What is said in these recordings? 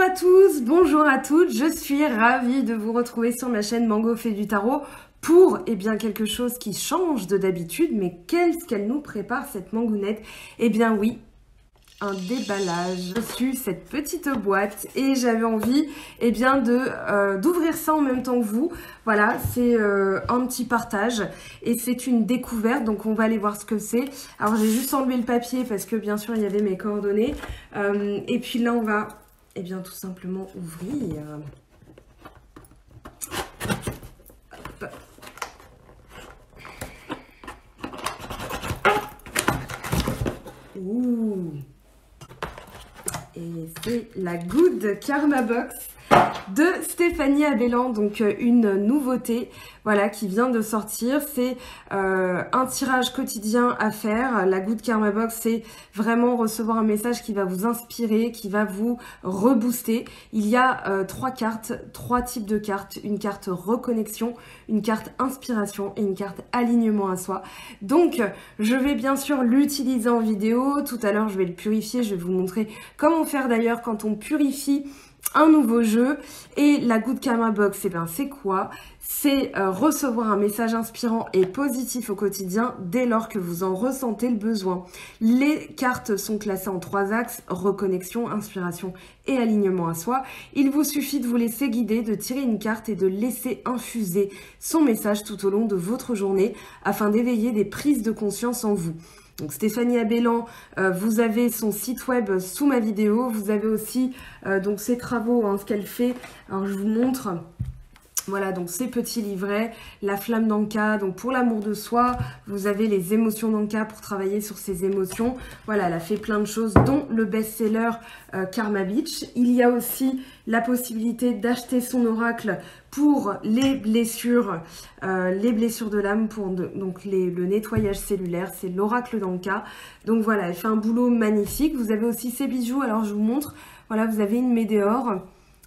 à tous, bonjour à toutes, je suis ravie de vous retrouver sur ma chaîne Mango fait du tarot pour quelque chose qui change de d'habitude, mais qu'est-ce qu'elle nous prépare cette mangounette? Eh bien oui, un déballage. J'ai reçu cette petite boîte et j'avais envie d'ouvrir ça en même temps que vous. Voilà, c'est un petit partage et c'est une découverte, donc on va aller voir ce que c'est. Alors j'ai juste enlevé le papier parce que bien sûr il y avait mes coordonnées. Et puis là on va tout simplement ouvrir. Hop. Ouh. Et c'est la Good Karma Box de Stéphanie Abellan, donc une nouveauté voilà, qui vient de sortir. C'est un tirage quotidien à faire. La Good Karma Box, c'est vraiment recevoir un message qui va vous inspirer, qui va vous rebooster. Il y a trois types de cartes. Une carte reconnexion, une carte inspiration et une carte alignement à soi. Donc, je vais bien sûr l'utiliser en vidéo. Tout à l'heure, je vais le purifier. Je vais vous montrer comment faire d'ailleurs quand on purifie un nouveau jeu. Et la Good Karma Box, c'est quoi? C'est recevoir un message inspirant et positif au quotidien dès lors que vous en ressentez le besoin. Les cartes sont classées en 3 axes: reconnexion, inspiration et alignement à soi. Il vous suffit de vous laisser guider, de tirer une carte et de laisser infuser son message tout au long de votre journée afin d'éveiller des prises de conscience en vous. Donc Stéphanie Abellan, vous avez son site web sous ma vidéo, vous avez aussi donc ses travaux, ce qu'elle fait. Alors je vous montre. Voilà, donc ces petits livrets, la flamme d'Anka, donc pour l'amour de soi, vous avez les émotions d'Anka pour travailler sur ces émotions. Voilà, elle a fait plein de choses, dont le best-seller Karma Beach. Il y a aussi la possibilité d'acheter son oracle pour les blessures de l'âme, pour le nettoyage cellulaire, c'est l'oracle d'Anka. Donc voilà, elle fait un boulot magnifique. Vous avez aussi ses bijoux, alors je vous montre. Voilà, vous avez une météore.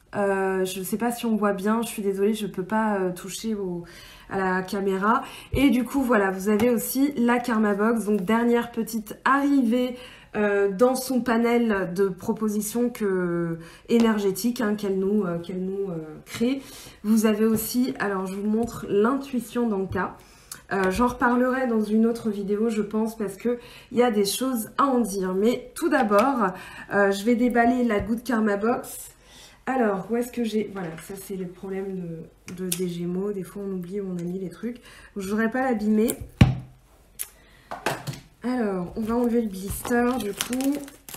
Je ne sais pas si on voit bien, je suis désolée, je ne peux pas toucher à la caméra. Et du coup, voilà, vous avez aussi la Karma Box, donc dernière petite arrivée dans son panel de propositions énergétiques qu'elle nous crée. Vous avez aussi, alors je vous montre l'intuition d'Anka. J'en reparlerai dans une autre vidéo, je pense, parce qu'il y a des choses à en dire. Mais tout d'abord, je vais déballer la Good Karma Box. Alors, où est-ce que j'ai... Voilà, ça c'est le problème des Gémeaux. Des fois, on oublie où on a mis les trucs. Je ne voudrais pas l'abîmer. Alors, on va enlever le blister, du coup.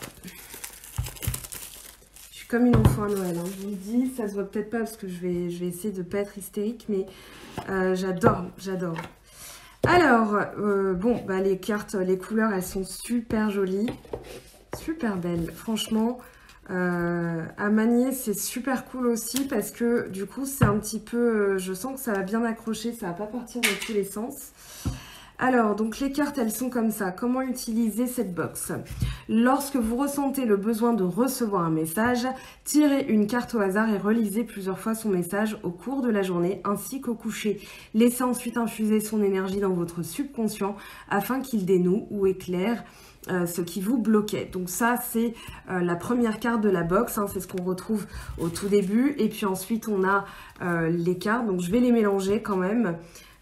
Je suis comme une enfant à Noël, je vous le dis. Ça se voit peut-être pas parce que je vais essayer de ne pas être hystérique, mais j'adore. Alors, les cartes, les couleurs, elles sont super jolies. Super belles, franchement. À manier, c'est super cool aussi parce que du coup c'est un petit peu, je sens que ça va bien accrocher, ça va pas partir dans tous les sens. Alors donc les cartes, elles sont comme ça. Comment utiliser cette box? Lorsque vous ressentez le besoin de recevoir un message, tirez une carte au hasard et relisez plusieurs fois son message au cours de la journée ainsi qu'au coucher. Laissez ensuite infuser son énergie dans votre subconscient afin qu'il dénoue ou éclaire ce qui vous bloquait. Donc ça c'est la première carte de la box, c'est ce qu'on retrouve au tout début. Et puis ensuite on a les cartes, donc je vais les mélanger quand même.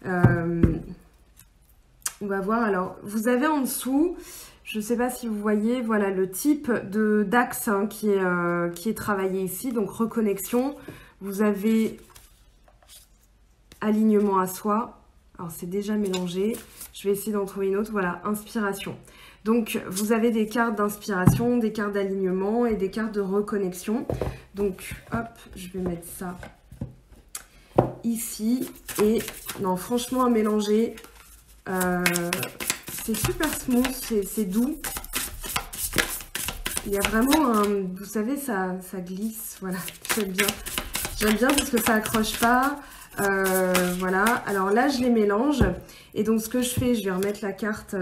On va voir. Alors vous avez en dessous, je ne sais pas si vous voyez, voilà le type d'axe qui est travaillé ici. Donc reconnexion, vous avez alignement à soi. Alors c'est déjà mélangé, je vais essayer d'en trouver une autre. Voilà, inspiration. Donc, vous avez des cartes d'inspiration, des cartes d'alignement et des cartes de reconnexion. Donc, hop, je vais mettre ça ici. Et non, franchement, à mélanger, c'est super smooth, c'est doux. Il y a vraiment vous savez, ça glisse, voilà, j'aime bien. J'aime bien parce que ça accroche pas. Voilà, alors là, je les mélange. Et donc, ce que je fais, je vais remettre la carte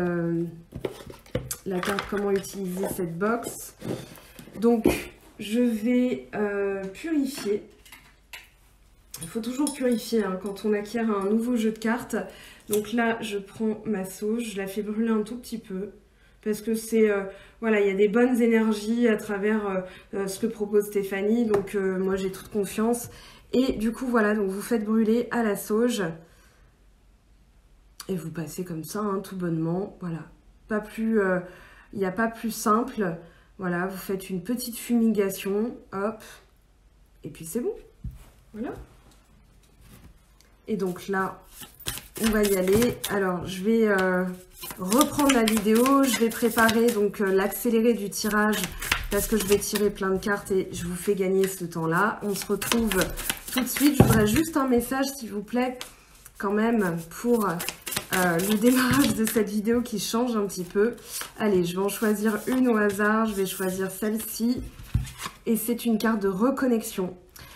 comment utiliser cette box. Donc je vais purifier. Il faut toujours purifier quand on acquiert un nouveau jeu de cartes. Donc là je prends ma sauge, je la fais brûler un tout petit peu. parce que c'est voilà, il y a des bonnes énergies à travers ce que propose Stéphanie, donc moi j'ai toute confiance. Et du coup voilà, donc vous faites brûler à la sauge et vous passez comme ça, hein, tout bonnement, voilà. Pas plus, il n'y a pas plus simple. Voilà, vous faites une petite fumigation, hop, et puis c'est bon. Voilà. Et donc là, on va y aller. Alors, je vais reprendre la vidéo. Je vais préparer donc l'accéléré du tirage parce que je vais tirer plein de cartes et je vous fais gagner ce temps-là. On se retrouve tout de suite. Je voudrais juste un message, s'il vous plaît, quand même, pour le démarrage de cette vidéo qui change un petit peu. Allez, je vais en choisir une au hasard. Je vais choisir celle-ci. Et c'est une carte de reconnexion.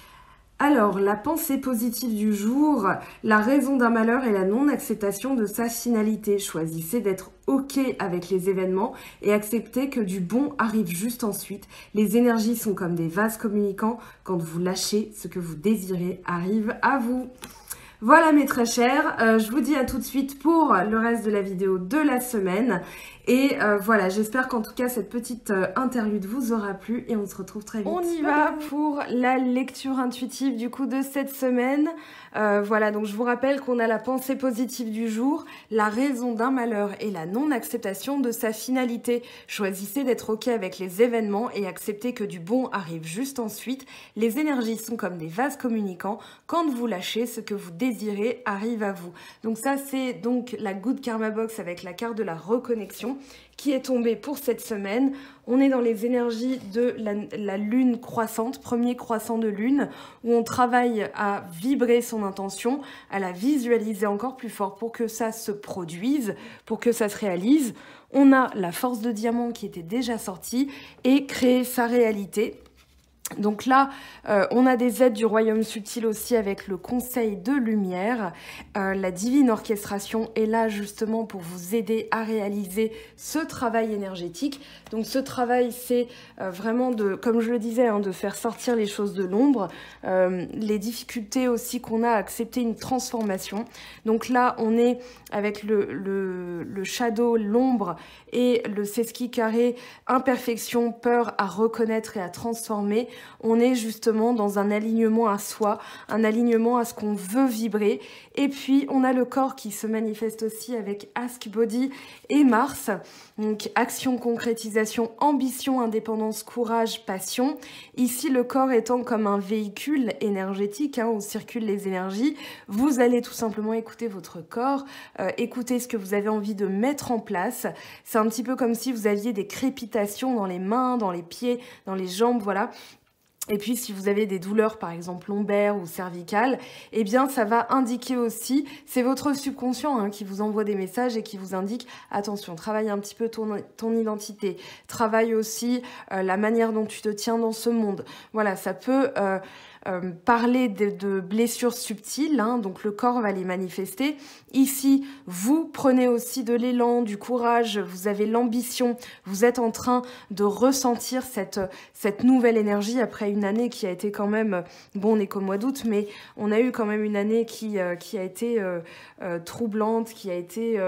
Alors, la pensée positive du jour, la raison d'un malheur et la non-acceptation de sa finalité. Choisissez d'être OK avec les événements et acceptez que du bon arrive juste ensuite. Les énergies sont comme des vases communicants. Quand vous lâchez, ce que vous désirez arrive à vous. Voilà mes très chers, je vous dis à tout de suite pour le reste de la vidéo de la semaine. Et voilà, j'espère qu'en tout cas cette petite interlude vous aura plu et on se retrouve très vite. On y va pour la lecture intuitive du coup de cette semaine. Voilà, donc je vous rappelle qu'on a la pensée positive du jour, la raison d'un malheur et la non-acceptation de sa finalité. Choisissez d'être OK avec les événements et acceptez que du bon arrive juste ensuite. Les énergies sont comme des vases communicants. Quand vous lâchez, ce que vous désirez arrive à vous. Donc ça, c'est donc la Good Karma Box avec la carte de la reconnexion qui est tombée pour cette semaine. On est dans les énergies de la lune croissante, premier croissant de lune, où on travaille à vibrer son intention, à la visualiser encore plus fort pour que ça se produise, pour que ça se réalise. On a la force de diamant qui était déjà sortie et créer sa réalité. Donc là, on a des aides du royaume subtil aussi avec le conseil de lumière. La divine orchestration est là justement pour vous aider à réaliser ce travail énergétique. Donc ce travail, c'est vraiment de, comme je le disais, hein, de faire sortir les choses de l'ombre. Les difficultés aussi qu'on a à accepter une transformation. Donc là, on est avec le shadow, l'ombre et le sesqui carré, imperfection, peur à reconnaître et à transformer. On est justement dans un alignement à soi, un alignement à ce qu'on veut vibrer. Et puis, on a le corps qui se manifeste aussi avec Ask Body et Mars. Donc, action, concrétisation, ambition, indépendance, courage, passion. Ici, le corps étant comme un véhicule énergétique, hein, où circulent les énergies. Vous allez tout simplement écouter votre corps, écouter ce que vous avez envie de mettre en place. C'est un petit peu comme si vous aviez des crépitations dans les mains, dans les pieds, dans les jambes, voilà. Et puis, si vous avez des douleurs, par exemple lombaires ou cervicales, eh bien, ça va indiquer aussi, c'est votre subconscient hein, qui vous envoie des messages et qui vous indique, attention, travaille un petit peu ton identité, travaille aussi la manière dont tu te tiens dans ce monde. Voilà, ça peut parler de blessures subtiles, hein, donc le corps va les manifester. Ici, vous prenez aussi de l'élan, du courage, vous avez l'ambition, vous êtes en train de ressentir cette nouvelle énergie après une année qui a été quand même, bon on est qu'au mois d'août, mais on a eu quand même une année qui a été troublante, qui a été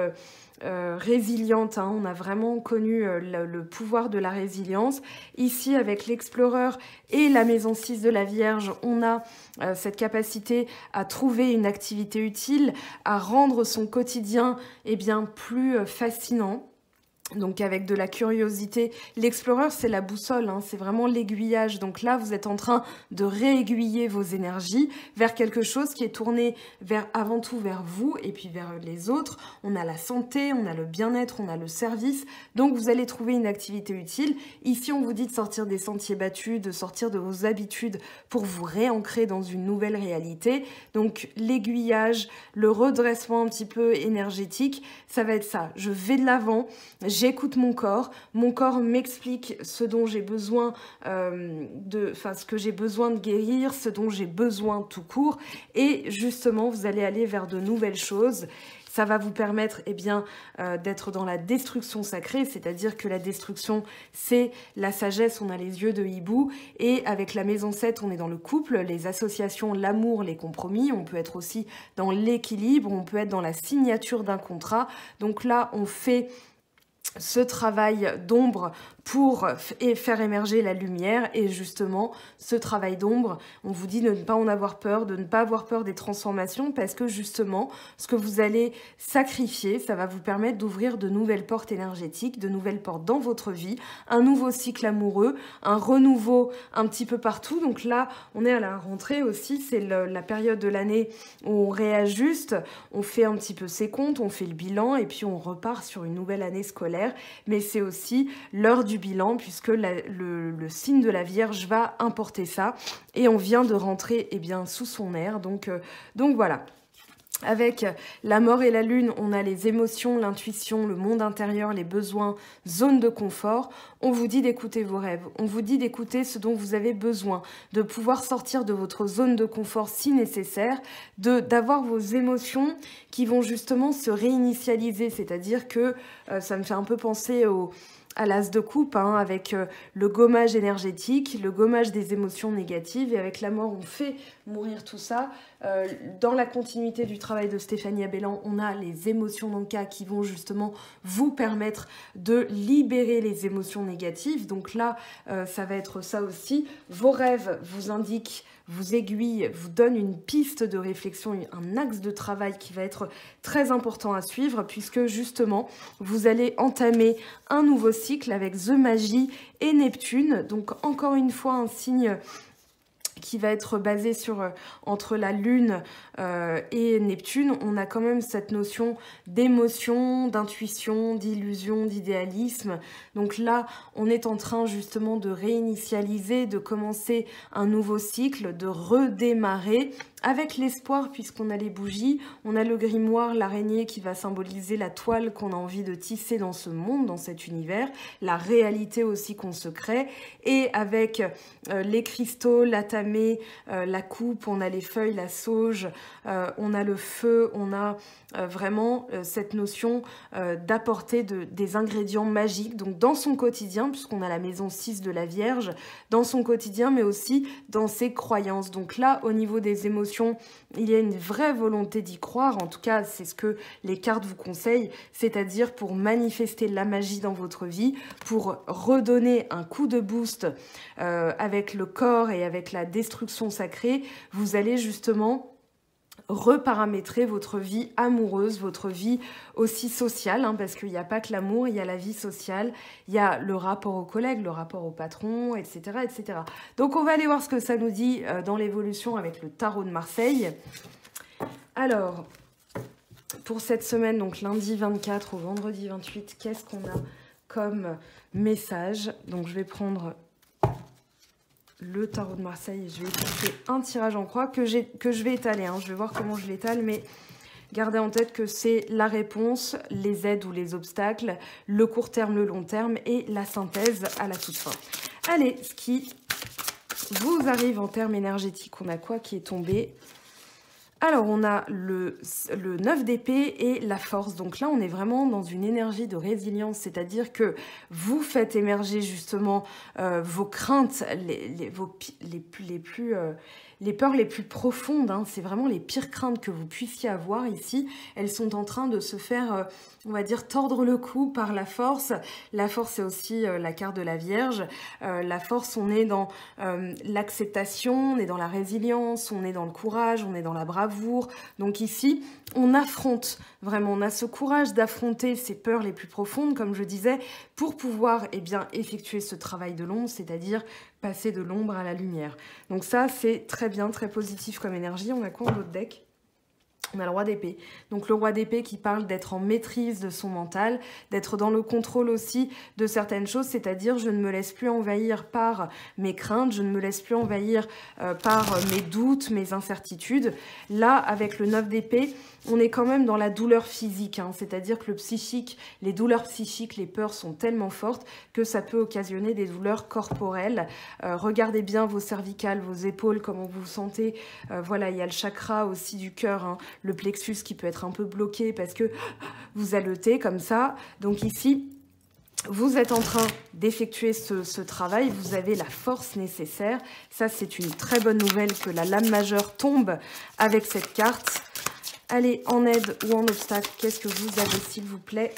résiliente, hein. On a vraiment connu le pouvoir de la résilience. Ici, avec l'Explorer et la maison 6 de la Vierge, on a cette capacité à trouver une activité utile, à rendre son quotidien bien, plus fascinant. Donc avec de la curiosité, l'Explorer c'est la boussole, hein, c'est vraiment l'aiguillage. Donc là vous êtes en train de réaiguiller vos énergies vers quelque chose qui est tourné avant tout vers vous et puis vers les autres. On a la santé, on a le bien-être, on a le service. Donc vous allez trouver une activité utile. Ici on vous dit de sortir des sentiers battus, de sortir de vos habitudes pour vous réancrer dans une nouvelle réalité. Donc l'aiguillage, le redressement un petit peu énergétique, ça va être ça. Je vais de l'avant. J'écoute mon corps m'explique ce dont j'ai besoin ce que j'ai besoin de guérir, ce dont j'ai besoin tout court, et justement vous allez aller vers de nouvelles choses. Ça va vous permettre d'être dans la destruction sacrée, c'est-à-dire que la destruction, c'est la sagesse, on a les yeux de hibou, et avec la maison 7, on est dans le couple, les associations, l'amour, les compromis, on peut être aussi dans l'équilibre, on peut être dans la signature d'un contrat. Donc là, on fait ce travail d'ombre pour faire émerger la lumière. Et justement, ce travail d'ombre, on vous dit de ne pas en avoir peur, de ne pas avoir peur des transformations, parce que justement, ce que vous allez sacrifier, ça va vous permettre d'ouvrir de nouvelles portes énergétiques, de nouvelles portes dans votre vie, un nouveau cycle amoureux, un renouveau un petit peu partout. Donc là, on est à la rentrée aussi, c'est la période de l'année où on réajuste, on fait un petit peu ses comptes, on fait le bilan, et puis on repart sur une nouvelle année scolaire. Mais c'est aussi l'heure du bilan, puisque le signe de la Vierge va importer ça, et on vient de rentrer sous son ère, donc voilà. Avec la mort et la lune, on a les émotions, l'intuition, le monde intérieur, les besoins, zone de confort. On vous dit d'écouter vos rêves, on vous dit d'écouter ce dont vous avez besoin, de pouvoir sortir de votre zone de confort si nécessaire, d'avoir vos émotions qui vont justement se réinitialiser, c'est-à-dire que ça me fait un peu penser à l'as de coupe, avec le gommage énergétique, le gommage des émotions négatives, et avec la mort, on fait mourir tout ça. Dans la continuité du travail de Stéphanie Abellan, on a les émotions dans le cas qui vont justement vous permettre de libérer les émotions négatives. Donc là, ça va être ça aussi. Vos rêves vous indiquent, vous aiguillent, vous donnent une piste de réflexion, un axe de travail qui va être très important à suivre, puisque justement, vous allez entamer un nouveau cycle avec The Magie et Neptune. Donc encore une fois, un signe qui va être basé entre la Lune et Neptune. On a quand même cette notion d'émotion, d'intuition, d'illusion, d'idéalisme. Donc là, on est en train justement de réinitialiser, de commencer un nouveau cycle, de redémarrer avec l'espoir, puisqu'on a les bougies, on a le grimoire, l'araignée qui va symboliser la toile qu'on a envie de tisser dans ce monde, dans cet univers, la réalité aussi qu'on se crée, et avec les cristaux, la tamée, la coupe, on a les feuilles, la sauge, on a le feu, on a vraiment cette notion d'apporter des ingrédients magiques, donc dans son quotidien, puisqu'on a la maison 6 de la Vierge, dans son quotidien, mais aussi dans ses croyances. Donc là, au niveau des émotions, il y a une vraie volonté d'y croire, en tout cas c'est ce que les cartes vous conseillent, c'est-à-dire pour manifester la magie dans votre vie, pour redonner un coup de boost avec le corps et avec la destruction sacrée, vous allez justement reparamétrer votre vie amoureuse, votre vie aussi sociale, parce qu'il n'y a pas que l'amour, il y a la vie sociale, il y a le rapport aux collègues, le rapport au patron, etc., etc. Donc on va aller voir ce que ça nous dit dans l'évolution avec le tarot de Marseille. Alors, pour cette semaine, donc lundi 24 au vendredi 28, qu'est-ce qu'on a comme message? Donc je vais prendre le tarot de Marseille, je vais faire un tirage en croix que je vais étaler, je vais voir comment je l'étale, mais gardez en tête que c'est la réponse, les aides ou les obstacles, le court terme, le long terme et la synthèse à la toute fin. Allez, ce qui vous arrive en termes énergétiques, on a quoi qui est tombé? Alors, on a le 9 d'épée et la force. Donc là, on est vraiment dans une énergie de résilience, c'est-à-dire que vous faites émerger justement vos craintes, les peurs les plus profondes. C'est vraiment les pires craintes que vous puissiez avoir ici. Elles sont en train de se faire, on va dire, tordre le cou par la force. La force, c'est aussi la carte de la Vierge. La force, on est dans l'acceptation, on est dans la résilience, on est dans le courage, on est dans la bravoure. Donc ici, on affronte, vraiment, on a ce courage d'affronter ces peurs les plus profondes, comme je disais, pour pouvoir effectuer ce travail de l'ombre, c'est-à-dire passer de l'ombre à la lumière. Donc ça, c'est très bien, très positif comme énergie. On a quoi en autre deck? On a le roi d'épée. Donc le roi d'épée qui parle d'être en maîtrise de son mental, d'être dans le contrôle aussi de certaines choses, c'est-à-dire je ne me laisse plus envahir par mes craintes, je ne me laisse plus envahir par mes doutes, mes incertitudes. Là, avec le 9 d'épée, on est quand même dans la douleur physique, c'est-à-dire que le psychique, les douleurs psychiques, les peurs sont tellement fortes que ça peut occasionner des douleurs corporelles. Regardez bien vos cervicales, vos épaules, comment vous vous sentez. Voilà, il y a le chakra aussi du cœur, le plexus qui peut être un peu bloqué parce que vous halotez comme ça. Donc ici, vous êtes en train d'effectuer ce travail, vous avez la force nécessaire. Ça, c'est une très bonne nouvelle que la lame majeure tombe avec cette carte. Allez, en aide ou en obstacle, qu'est-ce que vous avez, s'il vous plaît?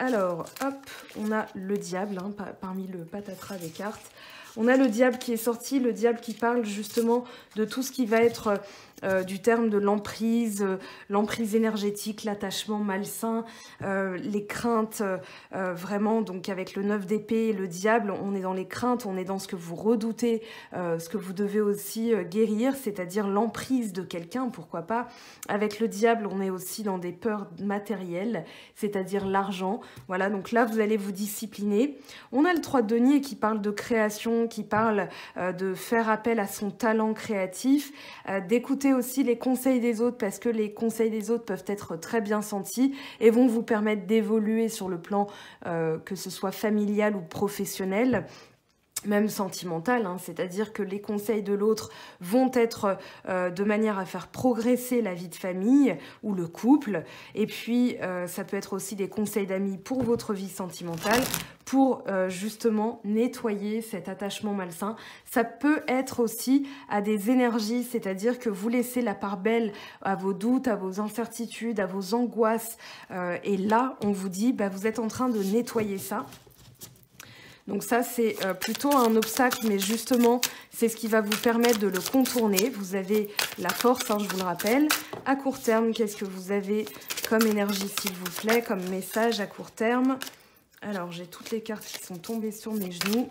Alors, hop, on a le diable, hein, parmi le patatras des cartes. On a le diable qui est sorti, le diable qui parle justement de tout ce qui va être du terme de l'emprise, l'emprise énergétique, l'attachement malsain, les craintes, vraiment, donc avec le 9 d'épée et le diable, on est dans les craintes, on est dans ce que vous redoutez, ce que vous devez aussi guérir, c'est-à-dire l'emprise de quelqu'un, pourquoi pas. Avec le diable, on est aussi dans des peurs matérielles, c'est-à-dire l'argent. Voilà, donc là, vous allez vous discipliner. On a le 3 de denier qui parle de création, qui parle de faire appel à son talent créatif, d'écouter aussi les conseils des autres parce que les conseils des autres peuvent être très bien sentis et vont vous permettre d'évoluer sur le plan que ce soit familial ou professionnel, même sentimental, hein, c'est-à-dire que les conseils de l'autre vont être de manière à faire progresser la vie de famille ou le couple, et puis ça peut être aussi des conseils d'amis pour votre vie sentimentale, pour justement nettoyer cet attachement malsain. Ça peut être aussi à des énergies, c'est-à-dire que vous laissez la part belle à vos doutes, à vos incertitudes, à vos angoisses, et là on vous dit, bah, vous êtes en train de nettoyer ça. Donc ça, c'est plutôt un obstacle, mais justement, c'est ce qui va vous permettre de le contourner. Vous avez la force, hein, je vous le rappelle. À court terme, qu'est-ce que vous avez comme énergie, s'il vous plaît, comme message à court terme? Alors, j'ai toutes les cartes qui sont tombées sur mes genoux.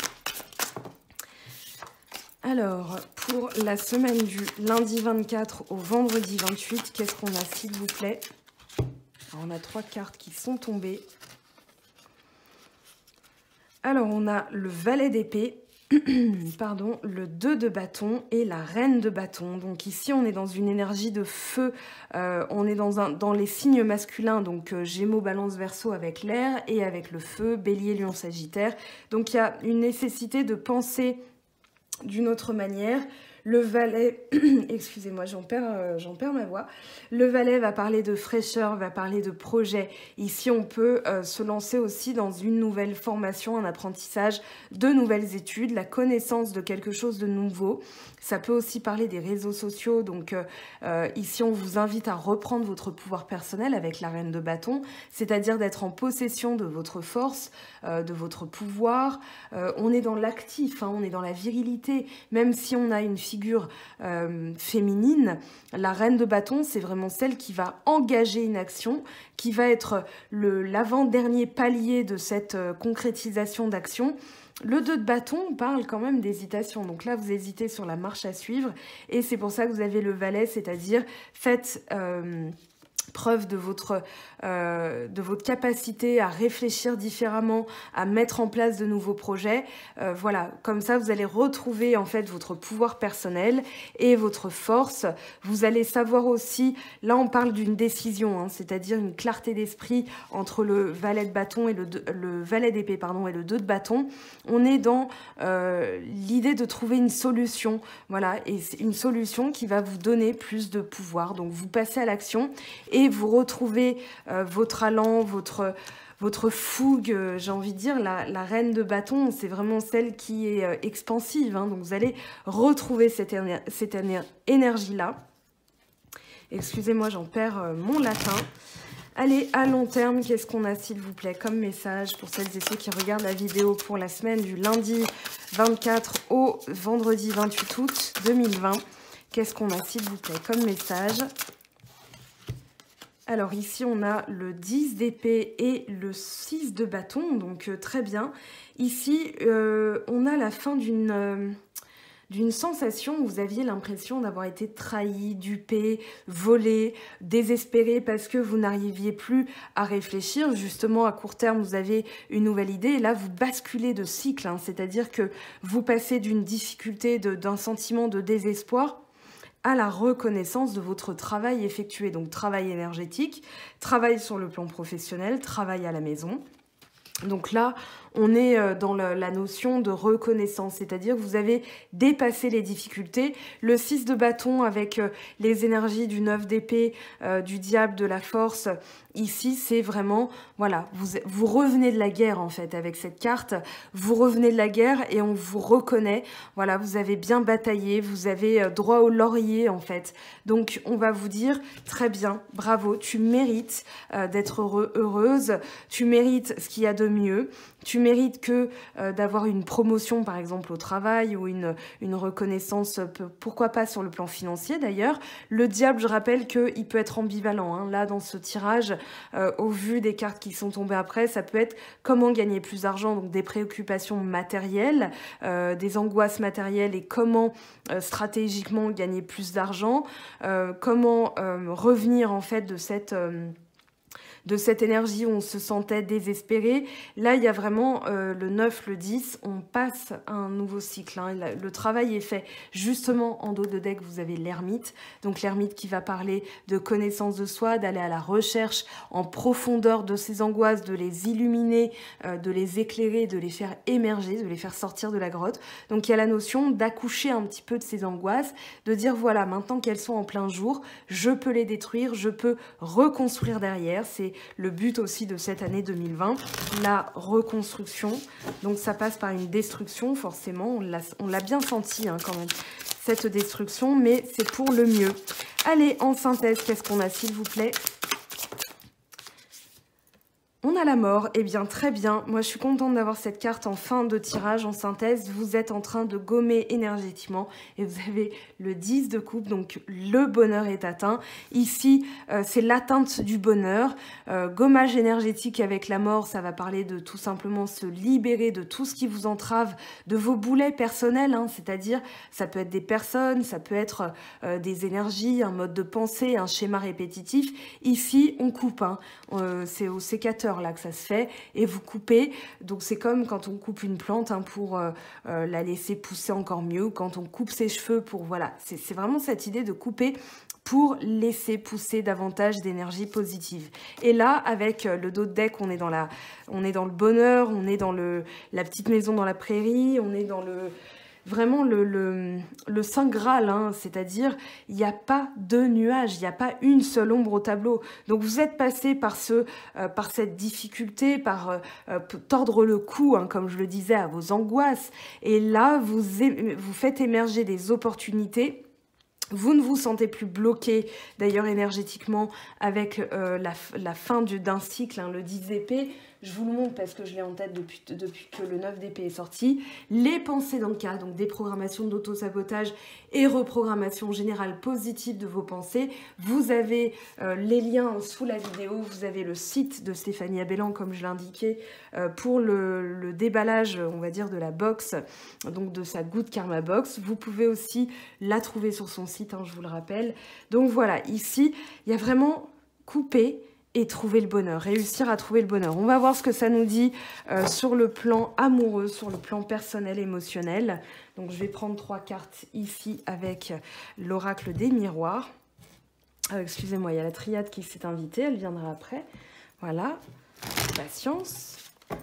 Alors, pour la semaine du lundi 24 au vendredi 28, qu'est-ce qu'on a, s'il vous plaît? Alors, on a 3 cartes qui sont tombées. Alors, on a le valet d'épée, pardon, le 2 de bâton et la reine de bâton. Donc ici, on est dans une énergie de feu, on est dans les signes masculins, donc Gémeaux, Balance, Verseau avec l'air et avec le feu, Bélier, Lion, Sagittaire. Donc il y a une nécessité de penser d'une autre manière. Le valet, excusez-moi, j'en perds ma voix. Le valet va parler de fraîcheur, va parler de projet. Ici, on peut se lancer aussi dans une nouvelle formation, un apprentissage, de nouvelles études, la connaissance de quelque chose de nouveau. Ça peut aussi parler des réseaux sociaux. Donc ici, on vous invite à reprendre votre pouvoir personnel avec la reine de bâton, c'est-à-dire d'être en possession de votre force, de votre pouvoir. On est dans l'actif, hein, on est dans la virilité. Même si on a une figure féminine, la reine de bâton, c'est vraiment celle qui va engager une action, qui va être l'avant-dernier palier de cette concrétisation d'action. Le 2 de bâton parle quand même d'hésitation. Donc là, vous hésitez sur la marche à suivre. Et c'est pour ça que vous avez le valet, c'est-à-dire faites preuve de votre capacité à réfléchir différemment, à mettre en place de nouveaux projets. Voilà, comme ça, vous allez retrouver en fait votre pouvoir personnel et votre force. Vous allez savoir aussi, là on parle d'une décision, hein, c'est-à-dire une clarté d'esprit entre le valet de bâton et le valet d'épée, pardon, et le 2 de bâton. On est dans l'idée de trouver une solution, voilà, et c'est une solution qui va vous donner plus de pouvoir. Donc vous passez à l'action et vous retrouvez votre allant, votre fougue, j'ai envie de dire, la reine de bâton, c'est vraiment celle qui est expansive, hein, donc vous allez retrouver cette énergie-là. Excusez-moi, j'en perds mon latin. Allez, à long terme, qu'est-ce qu'on a, s'il vous plaît, comme message pour celles et ceux qui regardent la vidéo pour la semaine du lundi 24 au vendredi 28 août 2020. Qu'est-ce qu'on a, s'il vous plaît, comme message? Alors ici, on a le 10 d'épée et le 6 de bâton, donc très bien. Ici, on a la fin d'une sensation où vous aviez l'impression d'avoir été trahi, dupé, volé, désespéré parce que vous n'arriviez plus à réfléchir. Justement, à court terme, vous avez une nouvelle idée et là, vous basculez de cycle, hein, c'est-à-dire que vous passez d'une difficulté, d'un sentiment de désespoir à la reconnaissance de votre travail effectué. Donc travail énergétique, travail sur le plan professionnel, travail à la maison. Donc là, on est dans la notion de reconnaissance, c'est-à-dire que vous avez dépassé les difficultés. Le 6 de bâton avec les énergies du 9 d'épée, du diable, de la force Ici, c'est vraiment, voilà, vous revenez de la guerre en fait avec cette carte. Vous revenez de la guerre et on vous reconnaît. Voilà, vous avez bien bataillé, vous avez droit au laurier en fait. Donc, on va vous dire, très bien, bravo, tu mérites d'être heureuse, tu mérites ce qu'il y a de mieux. Tu mérites que d'avoir une promotion, par exemple, au travail ou une reconnaissance, pourquoi pas sur le plan financier d'ailleurs. Le diable, je rappelle qu'il peut être ambivalent. Hein. Là, dans ce tirage, au vu des cartes qui sont tombées après, ça peut être comment gagner plus d'argent, donc des préoccupations matérielles, des angoisses matérielles et comment stratégiquement gagner plus d'argent, comment revenir en fait de cette énergie où on se sentait désespéré. Là, il y a vraiment le 9, le 10, on passe à un nouveau cycle. Hein. Le travail est fait. Justement, en dos de deck, vous avez l'ermite. Donc l'ermite qui va parler de connaissance de soi, d'aller à la recherche en profondeur de ces angoisses, de les illuminer, de les éclairer, de les faire émerger, de les faire sortir de la grotte. Donc il y a la notion d'accoucher un petit peu de ces angoisses, de dire voilà, maintenant qu'elles sont en plein jour, je peux les détruire, je peux reconstruire derrière. C'est le but aussi de cette année 2020, la reconstruction. Donc ça passe par une destruction, forcément, on l'a bien senti hein, quand même, cette destruction, mais c'est pour le mieux. Allez, en synthèse, qu'est-ce qu'on a s'il vous plaît ? On a la mort, eh bien très bien, moi je suis contente d'avoir cette carte en fin de tirage, en synthèse, vous êtes en train de gommer énergétiquement et vous avez le 10 de coupe, donc le bonheur est atteint. Ici, c'est l'atteinte du bonheur, gommage énergétique avec la mort, ça va parler de tout simplement se libérer de tout ce qui vous entrave, de vos boulets personnels, hein, c'est-à-dire ça peut être des personnes, ça peut être des énergies, un mode de pensée, un schéma répétitif. Ici, on coupe, hein, c'est au sécateur là que ça se fait et vous coupez, donc c'est comme quand on coupe une plante hein, pour la laisser pousser encore mieux, quand on coupe ses cheveux pour voilà, c'est vraiment cette idée de couper pour laisser pousser davantage d'énergie positive. Et là, avec le dos de deck, on est dans le bonheur, on est dans la petite maison dans la prairie, on est dans vraiment le Saint Graal, hein, c'est-à-dire il n'y a pas de nuages, il n'y a pas une seule ombre au tableau. Donc vous êtes passé par cette difficulté, par tordre le cou, hein, comme je le disais, à vos angoisses. Et là, vous faites émerger des opportunités. Vous ne vous sentez plus bloqué, d'ailleurs énergétiquement, avec la fin d'un cycle, hein, le 10 d'épée. Je vous le montre parce que je l'ai en tête depuis que le 9 d'épée est sorti. Les pensées dans le cas, donc déprogrammation d'auto-sabotage et reprogrammation générale positive de vos pensées. Vous avez les liens sous la vidéo, vous avez le site de Stéphanie Abellan, comme je l'indiquais, pour le déballage, on va dire, de la box, donc de sa Good Karma Box. Vous pouvez aussi la trouver sur son site, hein, je vous le rappelle. Donc voilà, ici, il y a vraiment coupé et trouver le bonheur, réussir à trouver le bonheur. On va voir ce que ça nous dit sur le plan amoureux, sur le plan personnel, émotionnel. Donc je vais prendre 3 cartes ici avec l'oracle des miroirs. Excusez-moi, il y a la triade qui s'est invitée, elle viendra après. Voilà, patience.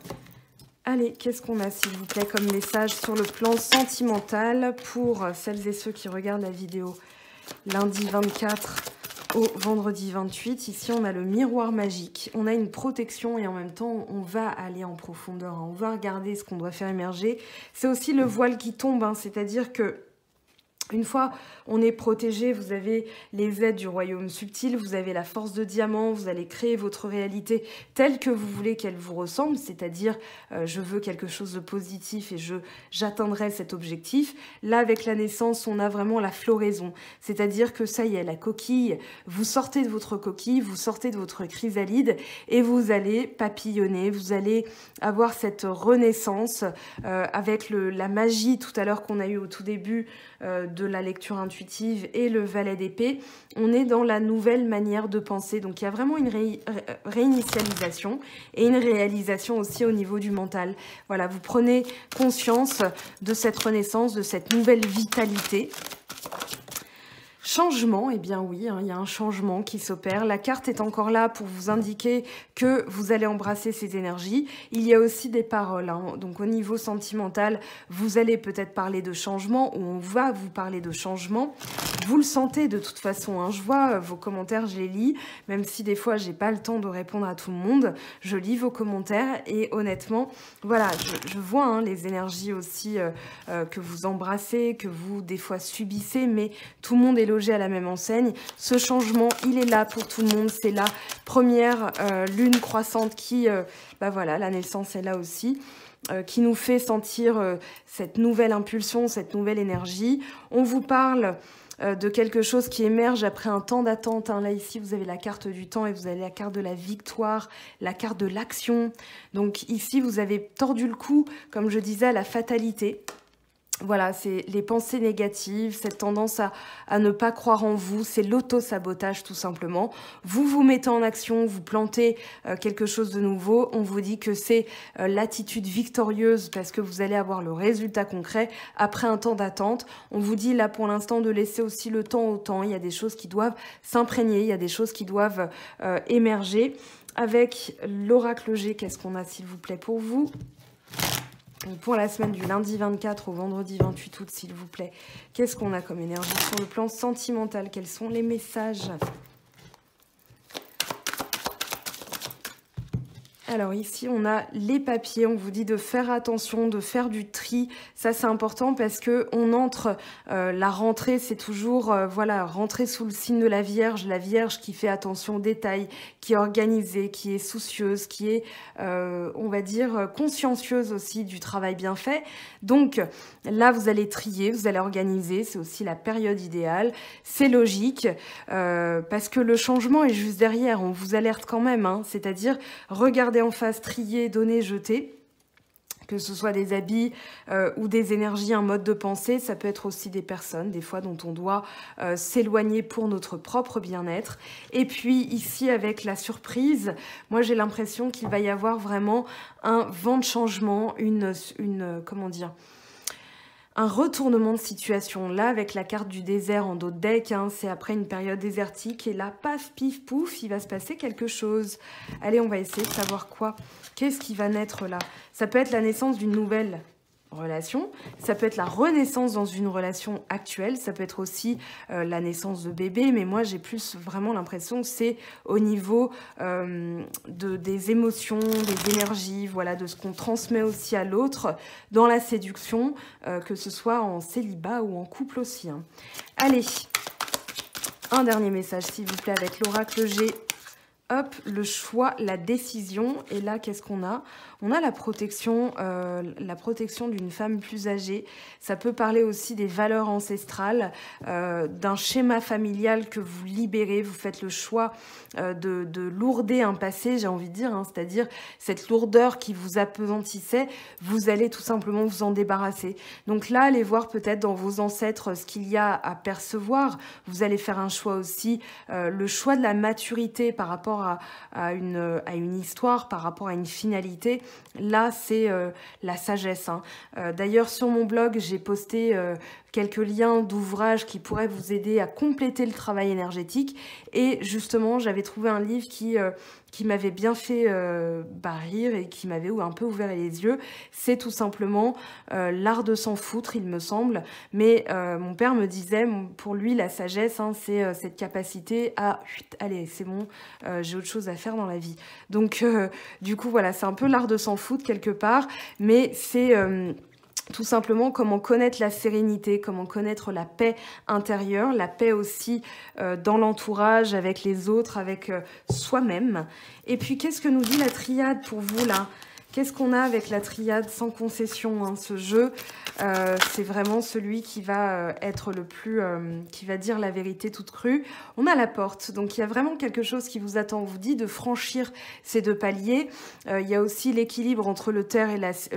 Allez, qu'est-ce qu'on a s'il vous plaît comme message sur le plan sentimental pour celles et ceux qui regardent la vidéo lundi 24 au vendredi 28, ici on a le miroir magique, on a une protection et en même temps on va aller en profondeur, hein. On va regarder ce qu'on doit faire émerger. C'est aussi le voile qui tombe, hein, c'est-à-dire que une fois on est protégé, vous avez les aides du royaume subtil, vous avez la force de diamant, vous allez créer votre réalité telle que vous voulez qu'elle vous ressemble, c'est-à-dire je veux quelque chose de positif et j'atteindrai cet objectif. Là, avec la naissance, on a vraiment la floraison, c'est-à-dire que ça y est, la coquille, vous sortez de votre coquille, vous sortez de votre chrysalide et vous allez papillonner, vous allez avoir cette renaissance avec la magie tout à l'heure qu'on a eu au tout début de la lecture intuitive et le valet d'épée, on est dans la nouvelle manière de penser. Donc il y a vraiment une réinitialisation et une réalisation aussi au niveau du mental. Voilà, vous prenez conscience de cette renaissance, de cette nouvelle vitalité. Changement, eh bien oui, hein, il y a un changement qui s'opère. La carte est encore là pour vous indiquer que vous allez embrasser ces énergies. Il y a aussi des paroles, hein. Donc au niveau sentimental, vous allez peut-être parler de changement, ou on va vous parler de changement. Vous le sentez de toute façon, hein. Je vois vos commentaires, je les lis, même si des fois j'ai pas le temps de répondre à tout le monde. Je lis vos commentaires et honnêtement, voilà, je vois hein, les énergies aussi que vous embrassez, que vous des fois subissez, mais tout le monde est logé à la même enseigne. Ce changement, il est là pour tout le monde. C'est la première lune croissante qui, voilà, la naissance est là aussi, qui nous fait sentir cette nouvelle impulsion, cette nouvelle énergie. On vous parle de quelque chose qui émerge après un temps d'attente. Hein. Là, ici, vous avez la carte du temps et vous avez la carte de la victoire, la carte de l'action. Donc ici, vous avez tordu le cou, comme je disais, à la fatalité. Voilà, c'est les pensées négatives, cette tendance à ne pas croire en vous, c'est l'auto-sabotage tout simplement. Vous vous mettez en action, vous plantez quelque chose de nouveau, on vous dit que c'est l'attitude victorieuse parce que vous allez avoir le résultat concret après un temps d'attente. On vous dit là pour l'instant de laisser aussi le temps au temps, il y a des choses qui doivent s'imprégner, il y a des choses qui doivent émerger. Avec l'oracle G, qu'est-ce qu'on a s'il vous plaît pour vous ? Pour la semaine du lundi 24 au vendredi 28 août, s'il vous plaît, qu'est-ce qu'on a comme énergie sur le plan sentimental? Quels sont les messages? Alors ici, on a les papiers, on vous dit de faire attention, de faire du tri. Ça, c'est important parce que on entre, la rentrée, c'est toujours, voilà, rentrer sous le signe de la Vierge qui fait attention aux détails, qui est organisée, qui est soucieuse, qui est, on va dire, consciencieuse aussi du travail bien fait. Donc là, vous allez trier, vous allez organiser, c'est aussi la période idéale. C'est logique, parce que le changement est juste derrière, on vous alerte quand même, hein, c'est-à-dire, regardez en face, trier, donner, jeter, que ce soit des habits ou des énergies, un mode de pensée, ça peut être aussi des personnes, des fois dont on doit s'éloigner pour notre propre bien-être. Et puis ici, avec la surprise, moi j'ai l'impression qu'il va y avoir vraiment un vent de changement, comment dire, un retournement de situation. Là, avec la carte du désert en dos de deck, hein, c'est après une période désertique. Et là, paf, pif, pouf, il va se passer quelque chose. Allez, on va essayer de savoir quoi. Qu'est-ce qui va naître là? Ça peut être la naissance d'une nouvelle relation, ça peut être la renaissance dans une relation actuelle, ça peut être aussi la naissance de bébé, mais moi j'ai plus vraiment l'impression que c'est au niveau des émotions, des énergies, voilà, de ce qu'on transmet aussi à l'autre dans la séduction, que ce soit en célibat ou en couple aussi. Hein. Allez, un dernier message s'il vous plaît avec l'oracle G. Hop, le choix, la décision. Et là, qu'est-ce qu'on a? On a la protection d'une femme plus âgée. Ça peut parler aussi des valeurs ancestrales, d'un schéma familial que vous libérez. Vous faites le choix de lourder un passé, j'ai envie de dire, hein, c'est-à-dire cette lourdeur qui vous appesantissait, vous allez tout simplement vous en débarrasser. Donc là, allez voir peut-être dans vos ancêtres ce qu'il y a à percevoir. Vous allez faire un choix aussi, le choix de la maturité par rapport à une histoire, par rapport à une finalité. Là, c'est la sagesse. Hein. D'ailleurs, sur mon blog, j'ai posté quelques liens d'ouvrages qui pourraient vous aider à compléter le travail énergétique. Et justement, j'avais trouvé un livre qui m'avait bien fait rire et qui m'avait un peu ouvert les yeux. C'est tout simplement l'art de s'en foutre, il me semble. Mais mon père me disait, pour lui, la sagesse, hein, c'est cette capacité à... allez, c'est bon, j'ai autre chose à faire dans la vie. Donc, du coup, voilà, c'est un peu l'art de s'en foutre quelque part. Mais c'est... tout simplement comment connaître la sérénité, comment connaître la paix intérieure, la paix aussi dans l'entourage, avec les autres, avec soi-même. Et puis, qu'est-ce que nous dit la triade pour vous, là? Qu'est-ce qu'on a avec la triade sans concession, hein, ce jeu? C'est vraiment celui qui va être le plus... qui va dire la vérité toute crue. On a la porte, donc il y a vraiment quelque chose qui vous attend. On vous dit de franchir ces deux paliers. Il y a aussi l'équilibre entre la terre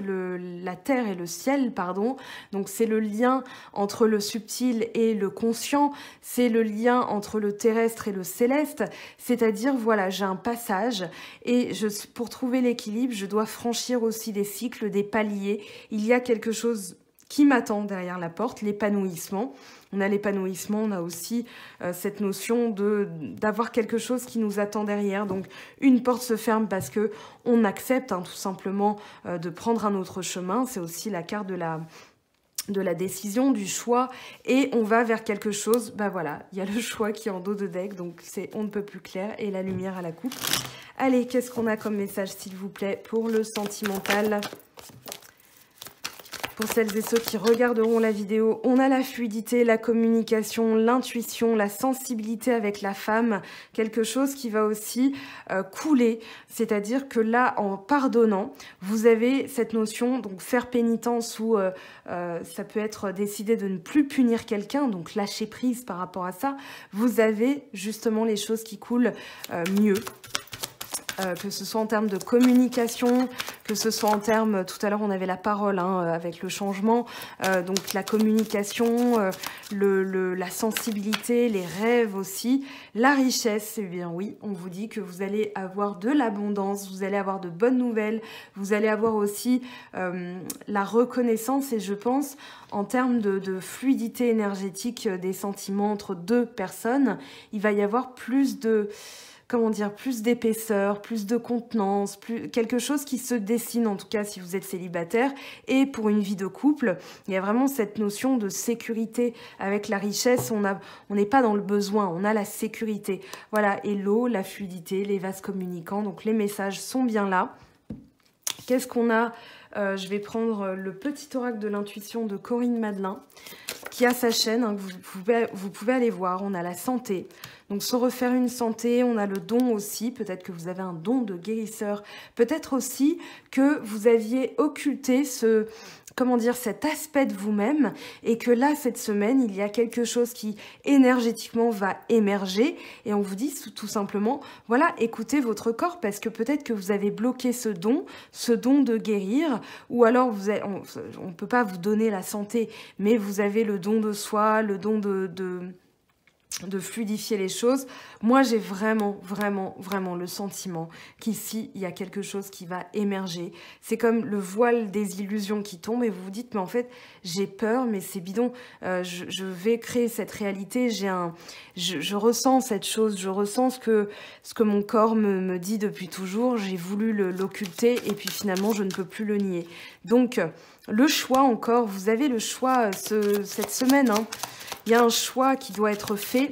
et le ciel, pardon. Donc c'est le lien entre le subtil et le conscient. C'est le lien entre le terrestre et le céleste. C'est-à-dire, voilà, j'ai un passage et pour trouver l'équilibre, je dois franchir aussi des cycles, des paliers. Il y a quelque chose qui m'attend derrière la porte, l'épanouissement. On a l'épanouissement, on a aussi cette notion d'avoir quelque chose qui nous attend derrière. Donc une porte se ferme parce que on accepte tout simplement de prendre un autre chemin. C'est aussi la carte de la décision, du choix, et on va vers quelque chose, bah voilà, il y a le choix qui est en dos de deck, donc c'est on ne peut plus clair, et la lumière à la coupe. Allez, qu'est-ce qu'on a comme message, s'il vous plaît, pour le sentimental? Pour celles et ceux qui regarderont la vidéo, on a la fluidité, la communication, l'intuition, la sensibilité avec la femme, quelque chose qui va aussi couler, c'est-à-dire que là, en pardonnant, vous avez cette notion, donc faire pénitence ou ça peut être décider de ne plus punir quelqu'un, donc lâcher prise par rapport à ça, vous avez justement les choses qui coulent mieux. Que ce soit en termes de communication, que ce soit en termes, tout à l'heure on avait la parole avec le changement, donc la communication, la sensibilité, les rêves aussi, la richesse, eh bien oui, on vous dit que vous allez avoir de l'abondance, vous allez avoir de bonnes nouvelles, vous allez avoir aussi la reconnaissance, et je pense en termes de fluidité énergétique des sentiments entre deux personnes, il va y avoir plus de... comment dire, plus d'épaisseur, plus de contenance, quelque chose qui se dessine, en tout cas si vous êtes célibataire. Et pour une vie de couple, il y a vraiment cette notion de sécurité avec la richesse. On n'est pas dans le besoin, on a la sécurité. Voilà, et l'eau, la fluidité, les vases communicants, donc les messages sont bien là. Qu'est-ce qu'on a? Je vais prendre le petit oracle de l'intuition de Corinne Madelin, qui a sa chaîne, que vous pouvez aller voir. On a la santé. Donc, se refaire une santé, on a le don aussi. Peut-être que vous avez un don de guérisseur. Peut-être aussi que vous aviez occulté cet aspect de vous-même, et que là, cette semaine, il y a quelque chose qui énergétiquement va émerger, et on vous dit tout simplement, voilà, écoutez votre corps, parce que peut-être que vous avez bloqué ce don de guérir, ou alors on ne peut pas vous donner la santé, mais vous avez le don de soi, le don de fluidifier les choses. Moi, j'ai vraiment, vraiment, vraiment le sentiment qu'ici, il y a quelque chose qui va émerger. C'est comme le voile des illusions qui tombe, et vous vous dites, mais en fait, j'ai peur, mais c'est bidon. Je vais créer cette réalité. Je ressens cette chose, je ressens ce que mon corps me dit depuis toujours. J'ai voulu l'occulter, et puis finalement, je ne peux plus le nier. Donc, le choix encore, vous avez le choix cette semaine, il y a un choix qui doit être fait.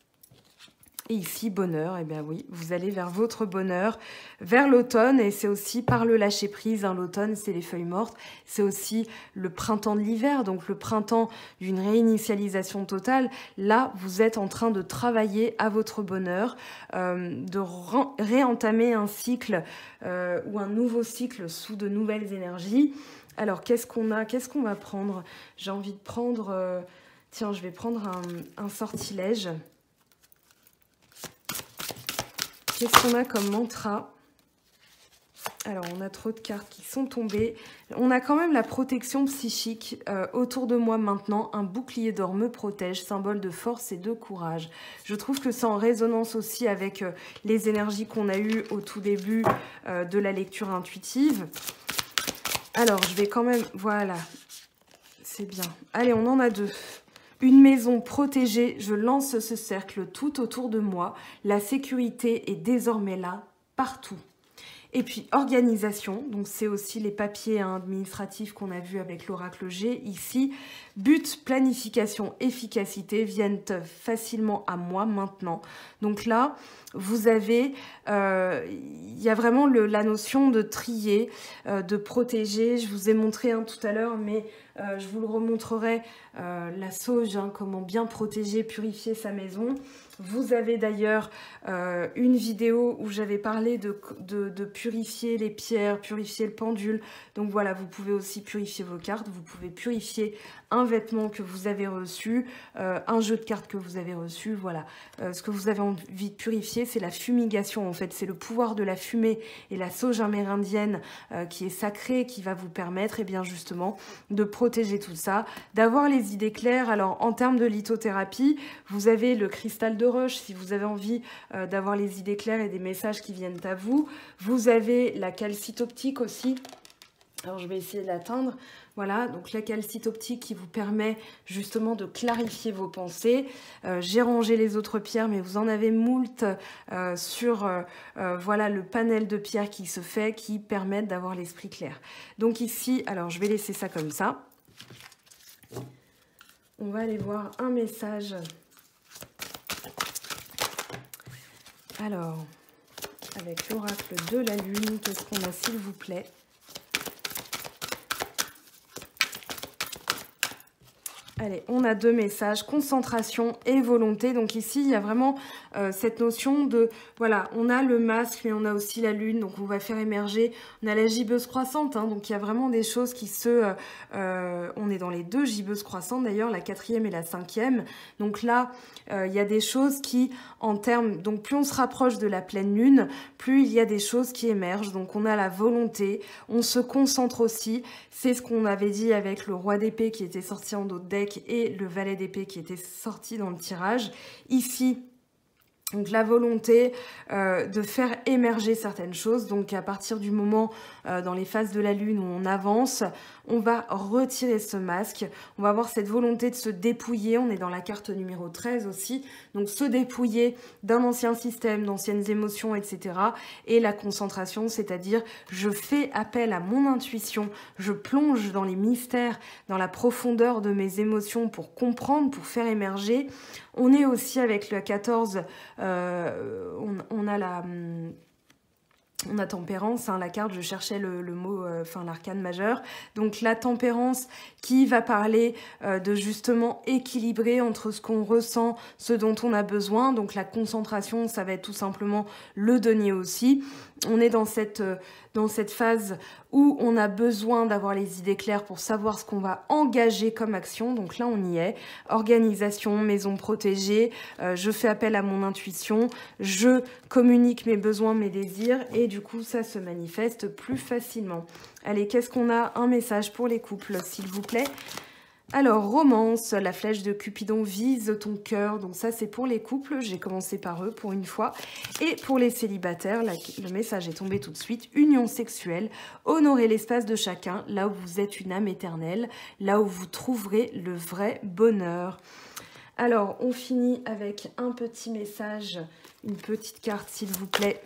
Et ici, bonheur, eh bien oui, vous allez vers votre bonheur, vers l'automne, et c'est aussi par le lâcher-prise. L'automne, c'est les feuilles mortes, c'est aussi le printemps de l'hiver, donc le printemps d'une réinitialisation totale. Là, vous êtes en train de travailler à votre bonheur, de réentamer un cycle ou un nouveau cycle sous de nouvelles énergies. Alors, qu'est-ce qu'on va prendre? J'ai envie de prendre... tiens, je vais prendre un sortilège. Qu'est-ce qu'on a comme mantra? Alors, on a trop de cartes qui sont tombées. On a quand même la protection psychique autour de moi maintenant. Un bouclier d'or me protège, symbole de force et de courage. Je trouve que c'est en résonance aussi avec les énergies qu'on a eues au tout début de la lecture intuitive. Alors, je vais quand même... Voilà, c'est bien. Allez, on en a deux. Une maison protégée, je lance ce cercle tout autour de moi. La sécurité est désormais là, partout. Et puis, organisation, donc c'est aussi les papiers administratifs qu'on a vus avec l'oracle G. Ici, but, planification, efficacité viennent facilement à moi maintenant. Donc là, vous avez, il y a vraiment la notion de trier, de protéger. Je vous ai montré tout à l'heure, mais je vous le remontrerai, la sauge, comment bien protéger, purifier sa maison. Vous avez d'ailleurs une vidéo où j'avais parlé de purifier les pierres, purifier le pendule. Donc voilà, vous pouvez aussi purifier vos cartes, vous pouvez purifier un vêtement que vous avez reçu, un jeu de cartes que vous avez reçu. Voilà, ce que vous avez envie de purifier, c'est la fumigation en fait. C'est le pouvoir de la fumée et la sauge amérindienne qui est sacrée, qui va vous permettre, eh bien justement, de protéger tout ça, d'avoir les idées claires. Alors en termes de lithothérapie, vous avez le cristal de roche si vous avez envie d'avoir les idées claires et des messages qui viennent à vous. Vous avez la calcite optique aussi. Alors je vais essayer de l'atteindre. Voilà, donc la calcite optique qui vous permet justement de clarifier vos pensées. J'ai rangé les autres pierres, mais vous en avez moult sur voilà, le panel de pierres qui se fait, qui permettent d'avoir l'esprit clair. Donc ici, alors je vais laisser ça comme ça. On va aller voir un message. Alors, avec l'oracle de la lune, qu'est-ce qu'on a s'il vous plaît ? Allez, on a 2 messages, concentration et volonté. Donc ici, il y a vraiment cette notion de, voilà, on a le masque, mais on a aussi la lune, donc on va faire émerger, on a la gibbeuse croissante, hein, donc il y a vraiment des choses qui on est dans les 2 gibbeuses croissantes d'ailleurs, la 4e et la 5e. Donc là, il y a des choses qui, en termes, donc plus on se rapproche de la pleine lune, plus il y a des choses qui émergent. Donc on a la volonté, on se concentre aussi, c'est ce qu'on avait dit avec le roi d'épée qui était sorti en dos de deck, et le valet d'épée qui était sorti dans le tirage. Ici, donc la volonté de faire émerger certaines choses. Donc à partir du moment dans les phases de la lune où on avance, on va retirer ce masque. On va avoir cette volonté de se dépouiller. On est dans la carte numéro 13 aussi. Donc se dépouiller d'un ancien système, d'anciennes émotions, etc. Et la concentration, c'est-à-dire je fais appel à mon intuition. Je plonge dans les mystères, dans la profondeur de mes émotions pour comprendre, pour faire émerger. On est aussi avec le 14, on a tempérance, hein, la carte, je cherchais le mot, l'arcane majeur. Donc la tempérance qui va parler de justement équilibrer entre ce qu'on ressent, ce dont on a besoin. Donc la concentration, ça va être tout simplement le denier aussi. On est dans cette phase où on a besoin d'avoir les idées claires pour savoir ce qu'on va engager comme action. Donc là, on y est. Organisation, maison protégée, je fais appel à mon intuition, je communique mes besoins, mes désirs, et du coup, ça se manifeste plus facilement. Allez, qu'est-ce qu'on a? Un message pour les couples, s'il vous plaît. Alors, romance, la flèche de Cupidon vise ton cœur. Donc ça, c'est pour les couples. J'ai commencé par eux pour une fois. Et pour les célibataires, le message est tombé tout de suite. Union sexuelle, honorez l'espace de chacun, là où vous êtes une âme éternelle, là où vous trouverez le vrai bonheur. Alors, on finit avec un petit message, une petite carte, s'il vous plaît,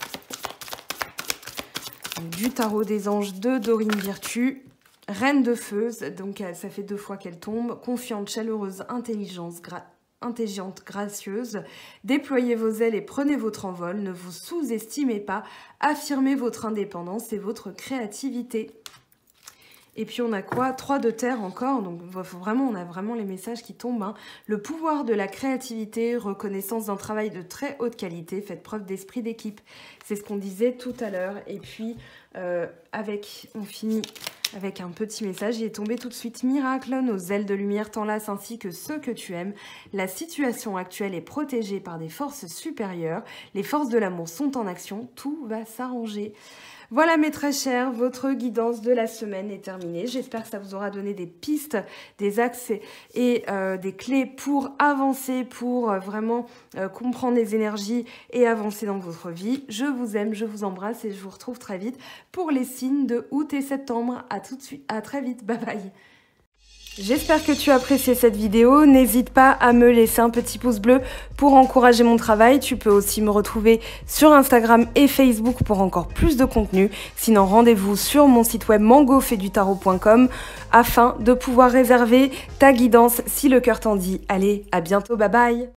du tarot des anges de Dorine Virtue. Reine de feu, donc ça fait 2 fois qu'elle tombe. Confiante, chaleureuse, intelligente, gracieuse. Déployez vos ailes et prenez votre envol. Ne vous sous-estimez pas. Affirmez votre indépendance et votre créativité. Et puis on a quoi? 3 de terre encore, donc vraiment, on a vraiment les messages qui tombent. Hein. Le pouvoir de la créativité, reconnaissance d'un travail de très haute qualité, faites preuve d'esprit d'équipe. C'est ce qu'on disait tout à l'heure. Et puis, on finit avec un petit message. Il est tombé tout de suite. Miracle, nos ailes de lumière t'enlacent ainsi que ceux que tu aimes. La situation actuelle est protégée par des forces supérieures. Les forces de l'amour sont en action. Tout va s'arranger. Voilà mes très chers, votre guidance de la semaine est terminée. J'espère que ça vous aura donné des pistes, des axes et des clés pour avancer, pour vraiment comprendre les énergies et avancer dans votre vie. Je vous aime, je vous embrasse et je vous retrouve très vite pour les signes de août et septembre. À tout de suite, à très vite, bye bye. J'espère que tu as apprécié cette vidéo. N'hésite pas à me laisser un petit pouce bleu pour encourager mon travail. Tu peux aussi me retrouver sur Instagram et Facebook pour encore plus de contenu. Sinon, rendez-vous sur mon site web mangofaidutarot.com afin de pouvoir réserver ta guidance si le cœur t'en dit. Allez, à bientôt, bye bye.